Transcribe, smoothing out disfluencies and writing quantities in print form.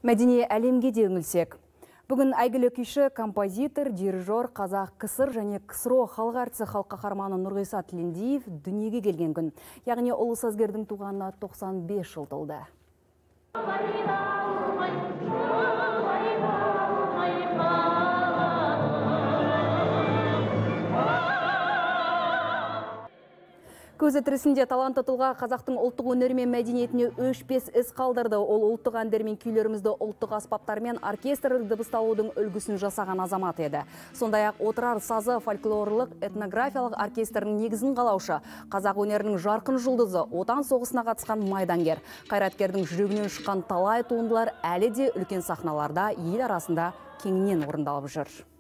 Мәдени әлемге де үңілсек. Бүгін әйгілі күйші, композитор, дирижер, қазақ КСР және КСРО халық әртісі, халық қаһарманы Нұрғиса Тілендиев дүниеге келген күн. Яғни ұлы сазгердің туғанына 95 жыл толды. Көзі тірісінде талантты тұлға қазақтың ұлттық өнері мен мәдениетіне өшпес із қалдырды. Ол ұлттық әндер мен күйлерімізді ұлттық аспаптармен оркестрлік дыбысталудың үлгісін жасаған азамат еді. Сондай-ақ отырар сазы фольклорлық этнографиялық оркестрінің негізін қалаушы, қазақ өнерінің жарқын жұлдызы, отан соғысына қатысқан майдангер. Қайраткердің жүрегінен шыққан талай туындылар әлі де үлкен сахналарда ел арасында кеңінен орындалып жүр.